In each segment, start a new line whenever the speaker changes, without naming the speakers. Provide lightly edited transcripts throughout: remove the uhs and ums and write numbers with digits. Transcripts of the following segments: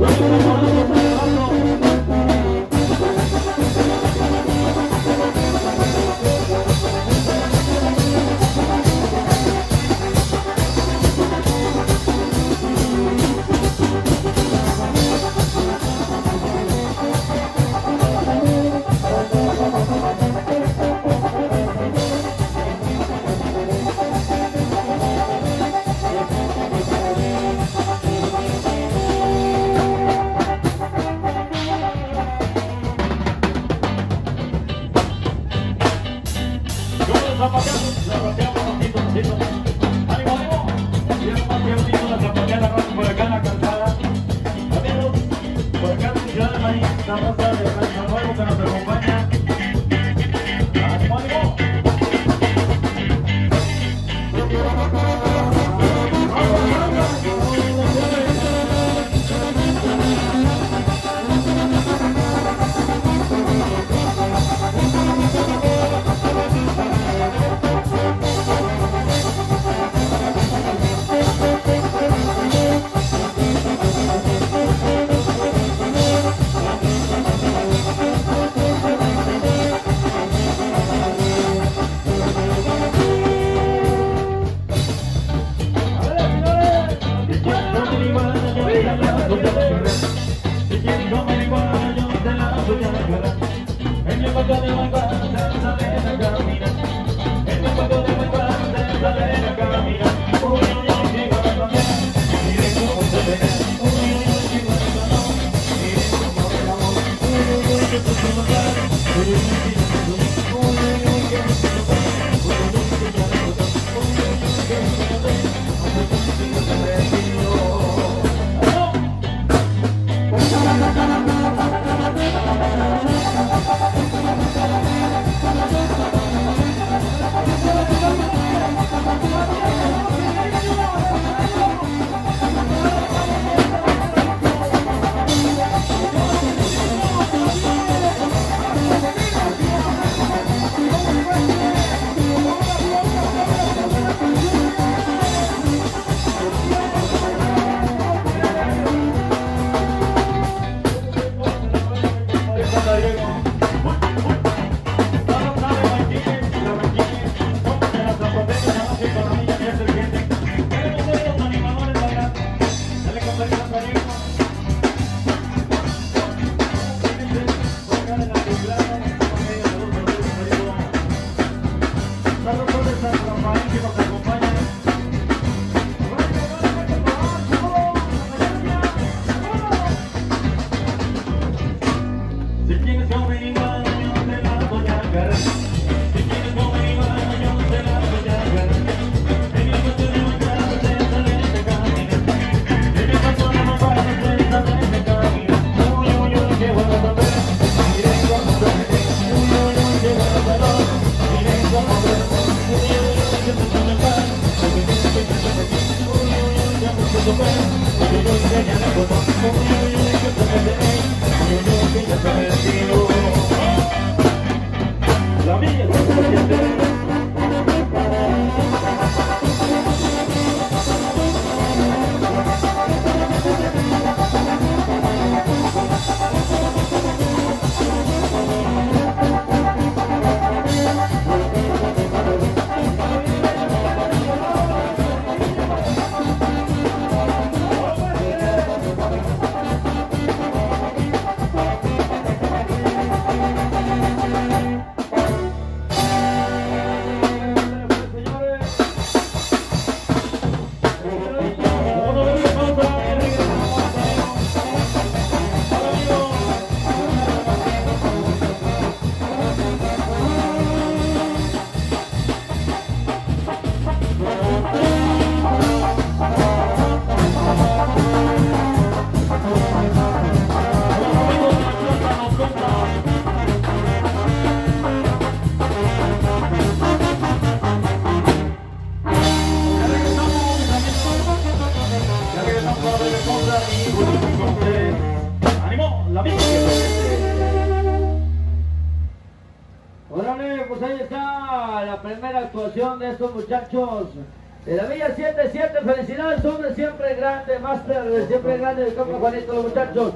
Órale, pues ahí está la primera actuación de estos muchachos De la Villa 77, felicidades, hombre, siempre grande, máster, siempre grande de Campo Juanito, los muchachos.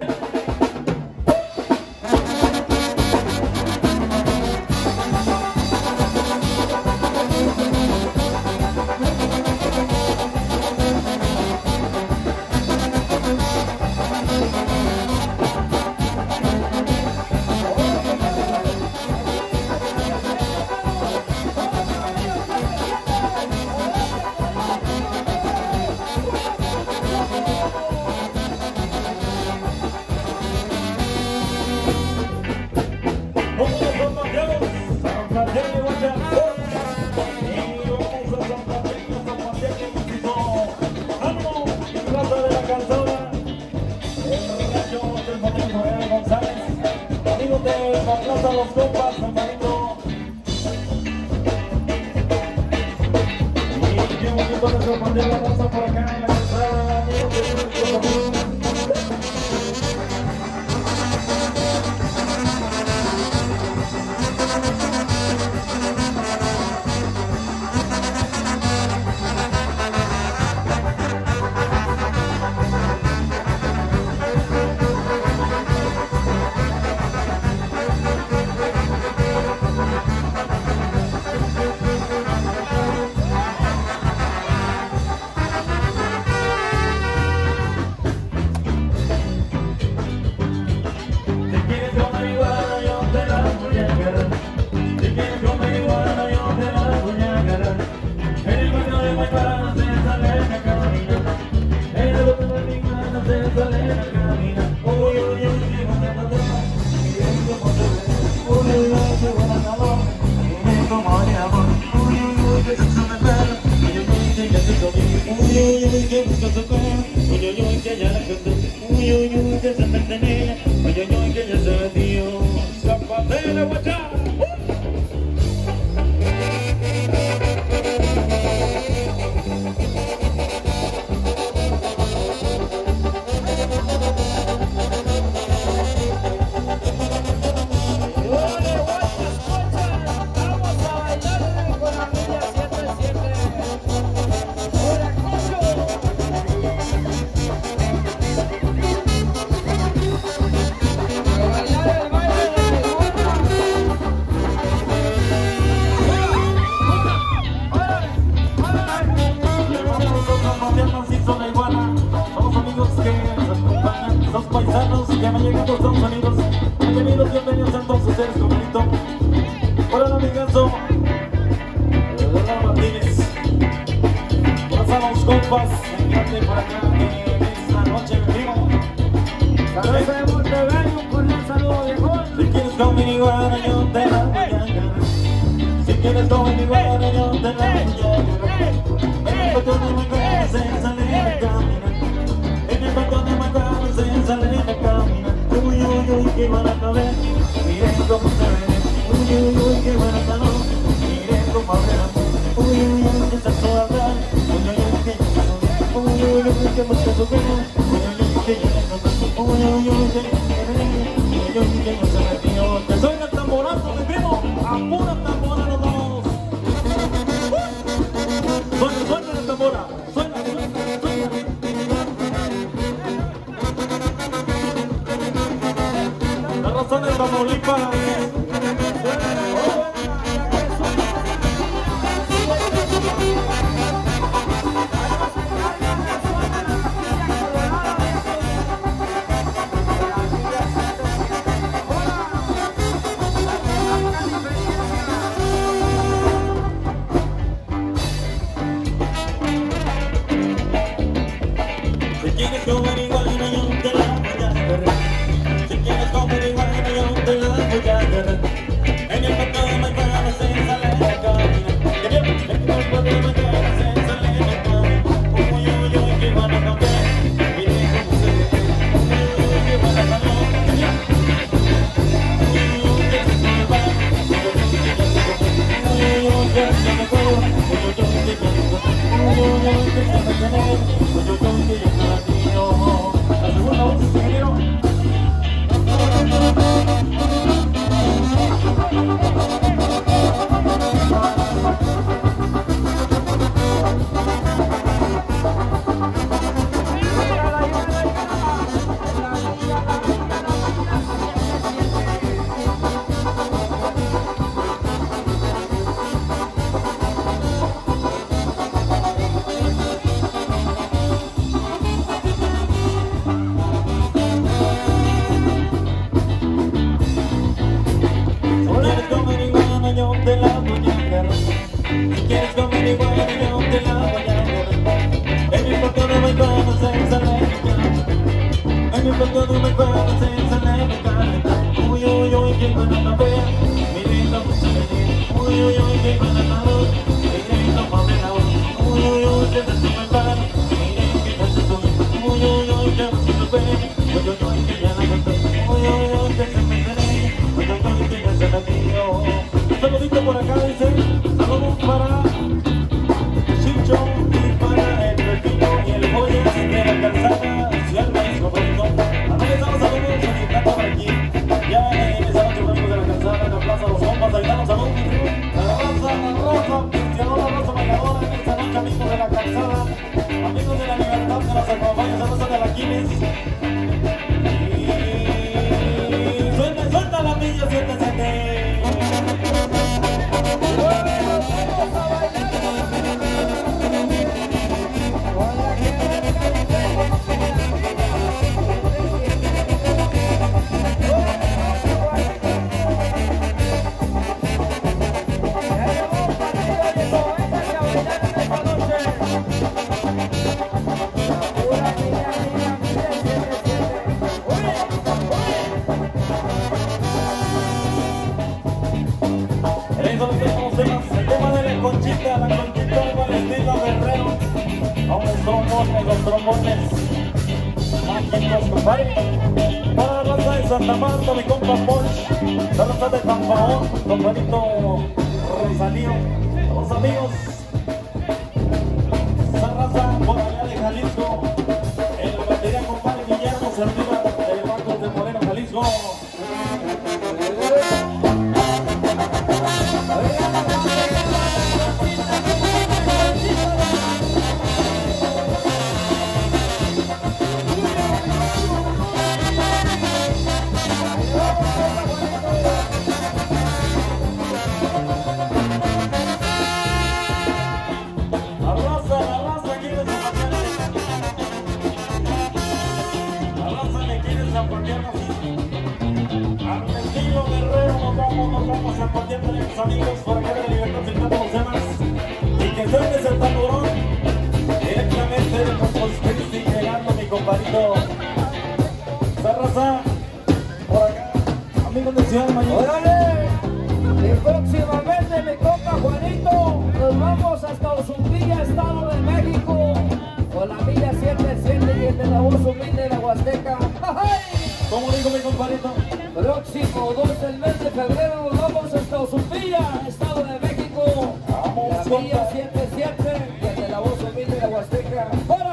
Los compas, hermanito. Y qué bonito nuestro panel, la raza por acá en la calzada, amigos de nuestros amigos. Suena el tamborazo, mi primo, a pura tambora nos vamos. Suena la tambora, suena. La razón de Tamaulipas. todo me cuesta sin celebrar. Uy, uy, uy, qué buena la vea. Mi linda muchacha. Uy, uy, uy, qué buena la voz. Mi linda mamela. Uy, uy, uy, qué te sube para. Miren que te sube. Uy, uy, uy, qué bonito ve. Uy, uy, uy, que ya la cantó. Uy, uy, uy, que se me tiene. Uy, uy, uy, que ya se la dio. Un saludito por acá, dice. Saludos para Chicho y para el Pepino y el Joyas de la Calzada Ciudad Marisco Pronto. Analizamos saludos y está por aquí. Ya empezaron sus amigos de la Calzada, en la Plaza Los Compas, ahí están los saludos. La raza, cristiano, la raza bailadora, en esta noche amigos de la Calzada, amigos de la Libertad, de las acompañas, la raza de la Quiles. Y suelta la milla, siéntese. El tema de la conchita con estilo guerrero. Ahora somos los trombones mágicos, compadre. Para la raza de Santa Marta, mi compa Porsche. La raza de Tampaón, compadrito Rosalío. Los amigos, esa raza por allá de Jalisco. En la batería, compadre Guillermo Cervera, del Banco de Moreno, Jalisco. Amigos por acá de la Libertad, firmando los temas y que suene ese tamborón directamente de Corpus Christi, llegando mi compadrito Sarraza por acá, amigos de Ciudad Mayor.
¡Órale! Y próximamente mi compa Juanito, nos vamos hasta Usumbilla, Estado de México, con la milla 77 y el de la voz humilde de la Huasteca. ¡Ay!
¿Cómo dijo mi compadrito?
Próximo 2 del mes de febrero nos vamos hasta Usumbilla, Estado de México.
Vamos,
la milla 77 y el de la voz humilde de la Huasteca. ¡Fuera!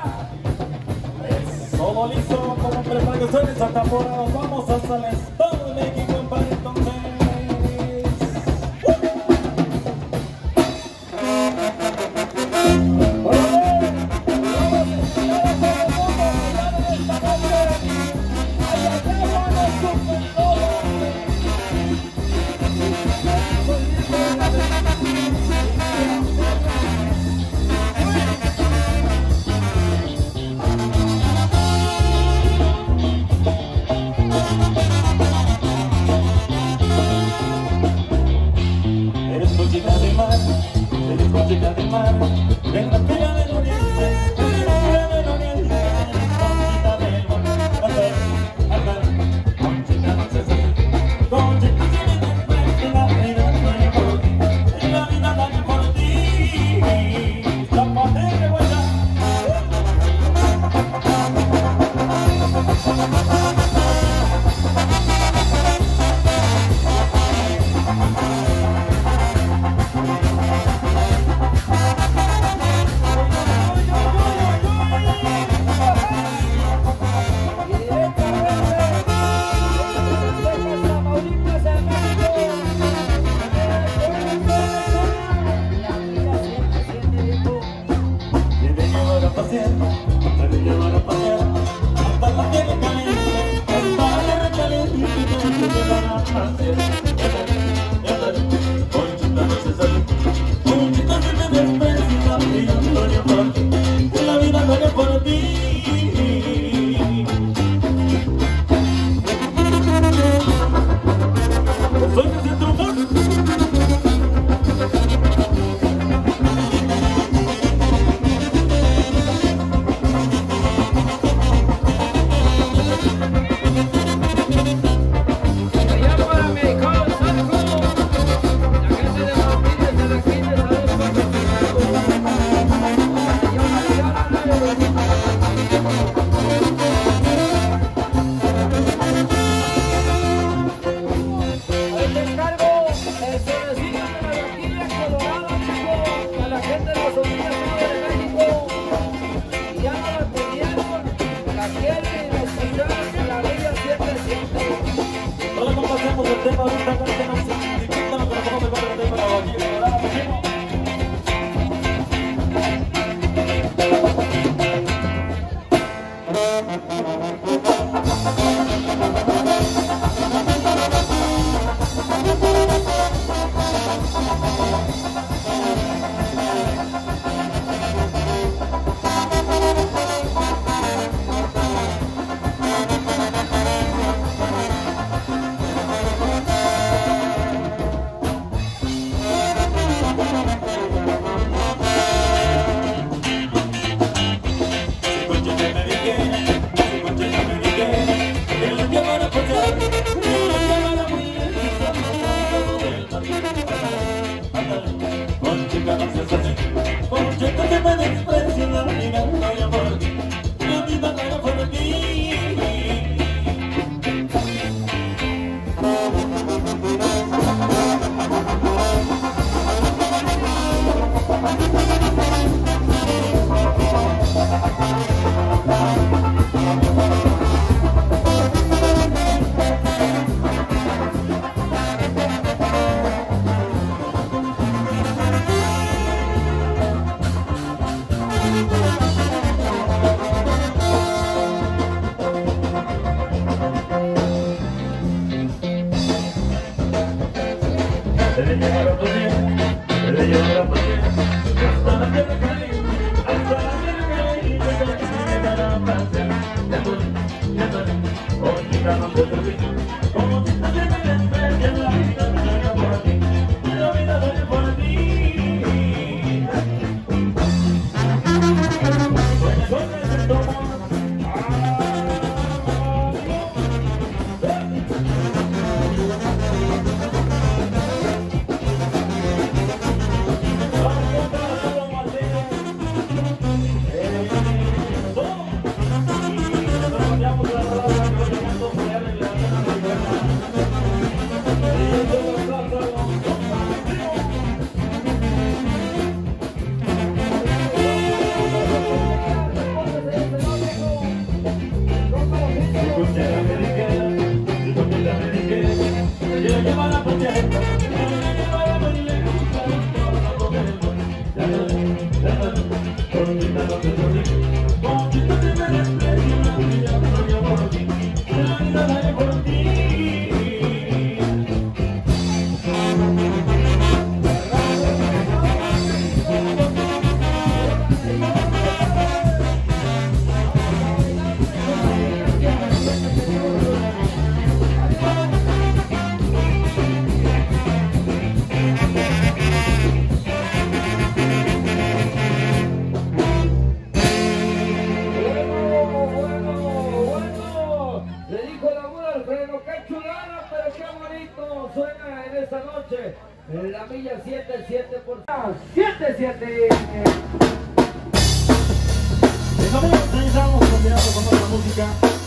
Todo listo como preparaciones a tambora. Nos vamos hasta el Estado de México, compadre, entonces.
La milla 7-7 por 7-7.
Estamos continuando con nuestra música.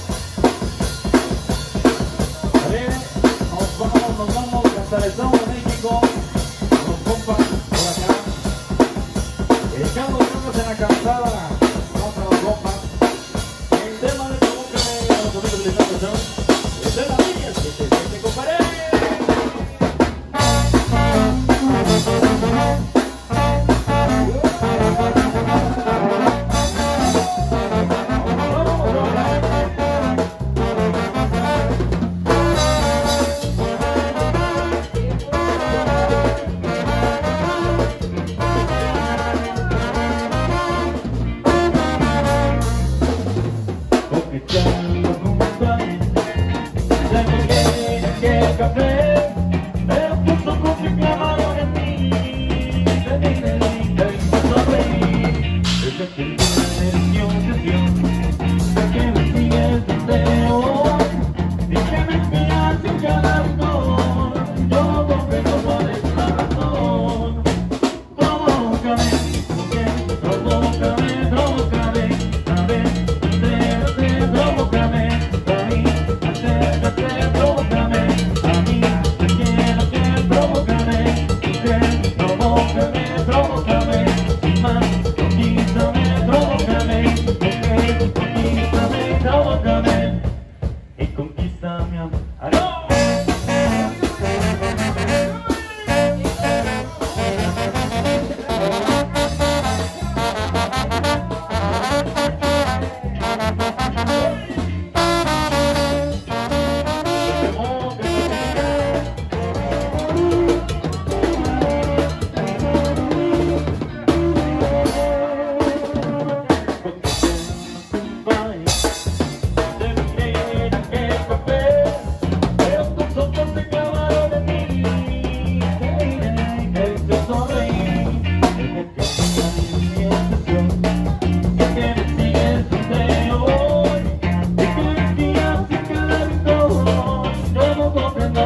A ver, nos vamos hasta el Estado de México. Los compas por acá. Echando manos en la calzada. Vamos a los compas. El tema de Provócame a los amigos de Santo Show. Es de la milla 7-7, compadre. Provócame,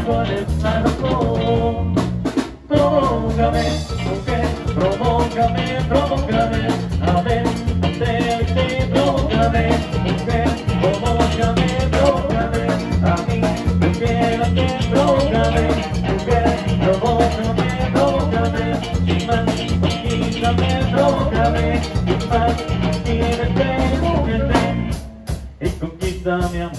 cuál es la razón. Provócame, mujer, provócame, provócame, a ver, hacerte, provócame, mujer, provócame, provócame, a mí, mujer, provócame, mujer, provócame, provócame, sin más, conquístame, provócame, sin más, quiérete, muérete, y conquista mi amor.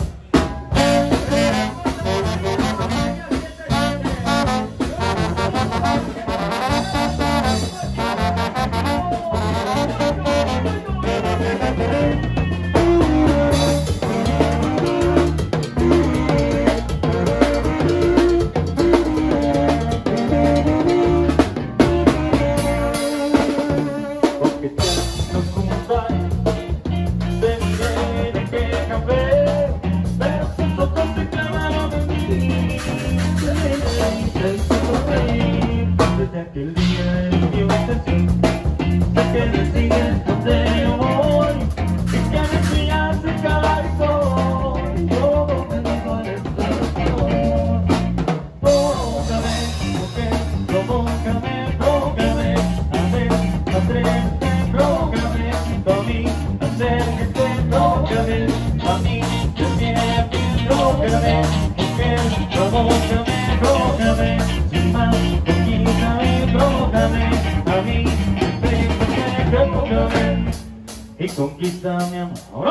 Y conquista mi amor.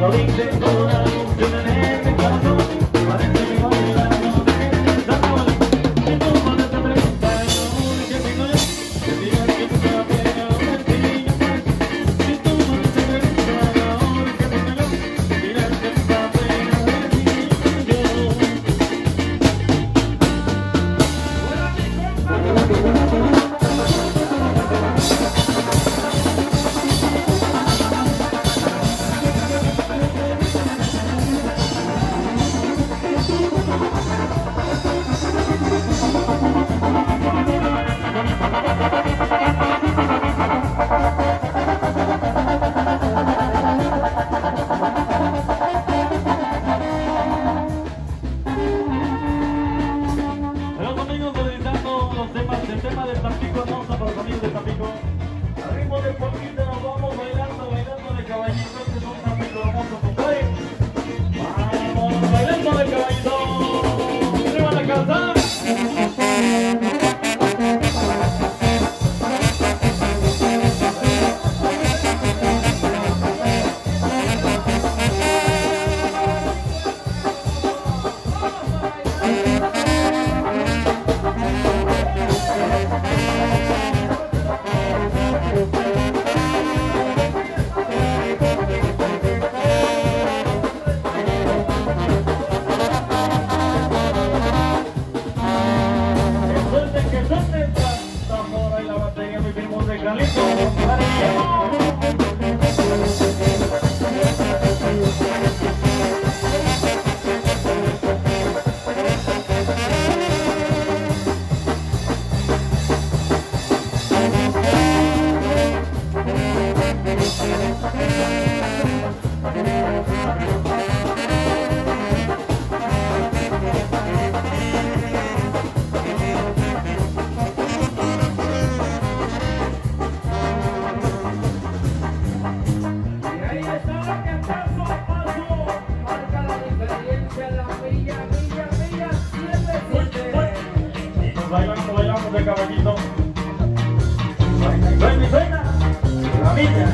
Cuando dice corazón, tienen en mi corazón, parece que voy bailando de esa bolita. Y tú cuando te preguntas, ¿qué digo yo? Que digas que tú te apegas a un estillo más. Y tú cuando te preguntas, ¿qué digo yo? Que dirás que tú te apegas a un estillo yo. Los amigos solicitando los temas, el tema de Tampico hermoso para los amigos de Tampico. Al ritmo de poquito nos vamos bailando, bailando de caballito, este es un Tampico hermoso, compadre. Vamos bailando de caballito, arriba la casa. Que suelte esta tambora y la batería, muy firmos de Carlito. Bailamos de caballito. Suena, la milla.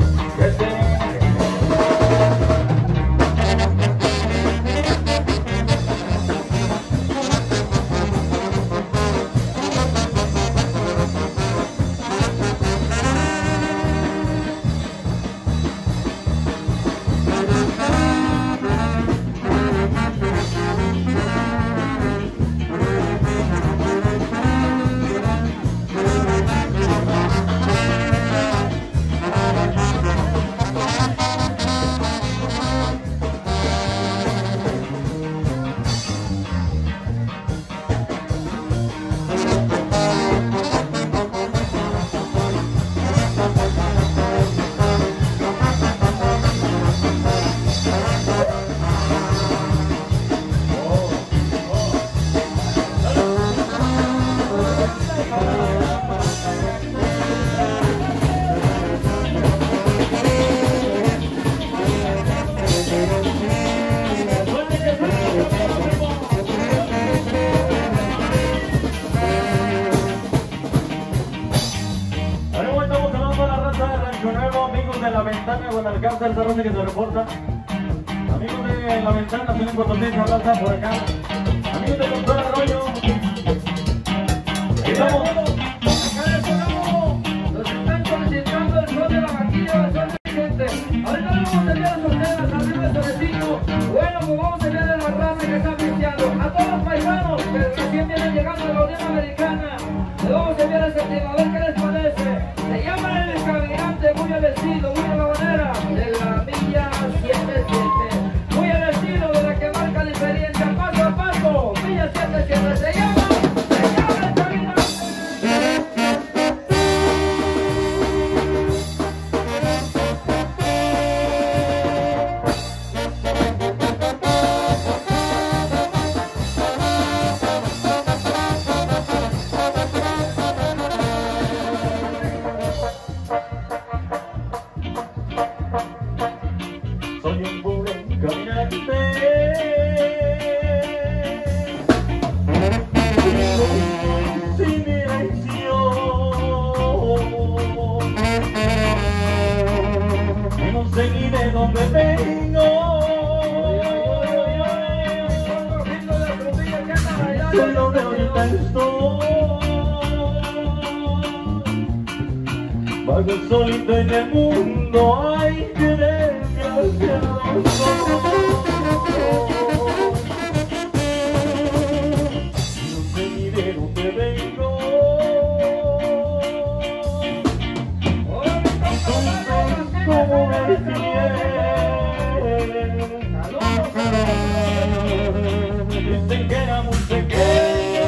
Amigos de La Ventana, Guadalcanza, el Zarrote que se reporta. Amigos de La Ventana, San Potosí, Raza por acá. Amigos de Doctor Arroyo. Ahí estamos.
Nos están solicitando el sol de la vaquilla, el sol de gente. Ahorita le vamos a enviar a sus temas, arriba el solecito. Bueno, pues vamos a enviar a la raza que está pisteando. A todos los paisanos que recién vienen llegando a la Unión Americana. Le vamos a enviar ese tema, a ver qué les parece. Se llama el extravagante, muy al estilo, muy a la manera de la Villa 77. Muy al estilo de la que marca la diferencia, paso a paso. Villa 77 se llama el extravagante.
sé ni de dónde vengo. Solo de ahorita estoy. Vago solito en el mundo, ay, qué desgraciado soy. No sé ni de dónde vengo. ¿Cómo me dicen que era muy pequeño?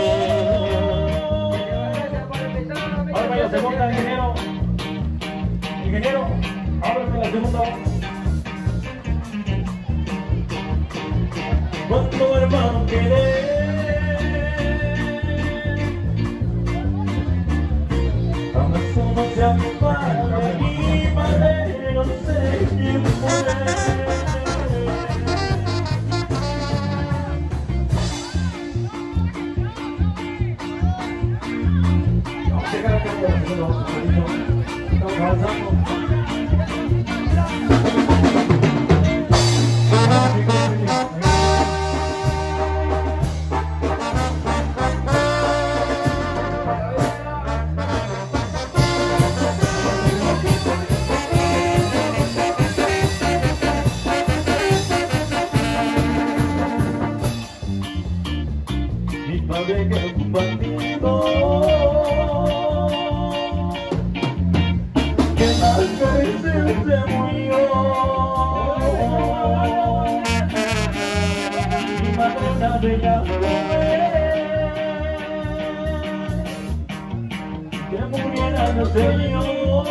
Ahora vaya la segunda, ingeniero. Ingeniero, ábreme la segunda. Cuando hermano querés, jamás uno se acompaña y madre no sé quién fue. Mi padre que es un bandido, que más veces se murió. Mi madre una bella mujer, que muriera no sé yo.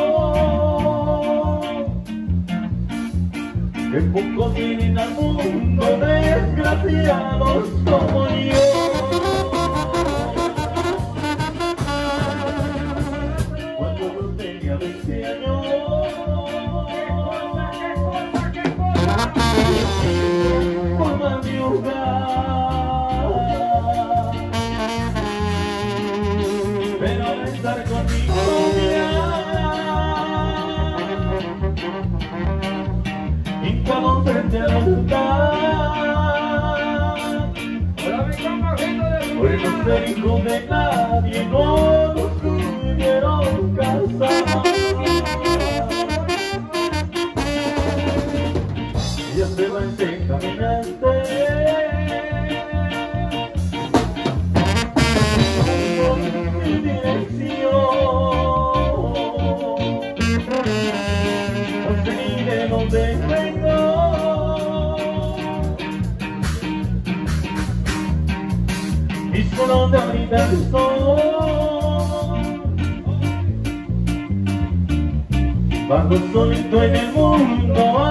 Que poco tienen al mundo desgraciados como yo. Cuando yo tenía 20 años, forma mi hogar, pero al estar con mi novia, hincado frente al altar, por no ser hijo de nadie, no nos pudieron casar. Ella se va en caminante, por mi dirección. No sé ni de dónde vengo, y solo de ahorita estoy. Vago solito en el mundo.